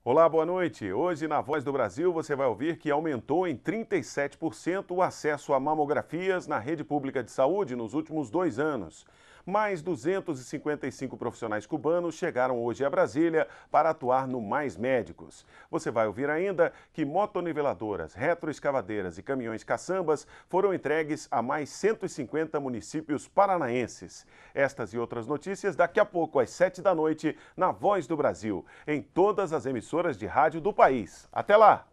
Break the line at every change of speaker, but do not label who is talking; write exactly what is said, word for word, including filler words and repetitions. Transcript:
Olá, boa noite. Hoje na Voz do Brasil você vai ouvir que aumentou em trinta e sete por cento o acesso a mamografias na rede pública de saúde nos últimos dois anos. Mais duzentos e cinquenta e cinco profissionais cubanos chegaram hoje a Brasília para atuar no Mais Médicos. Você vai ouvir ainda que motoniveladoras, retroescavadeiras e caminhões caçambas foram entregues a mais cento e cinquenta municípios paranaenses. Estas e outras notícias daqui a pouco às sete da noite na Voz do Brasil, em todas as emissoras de rádio do país. Até lá!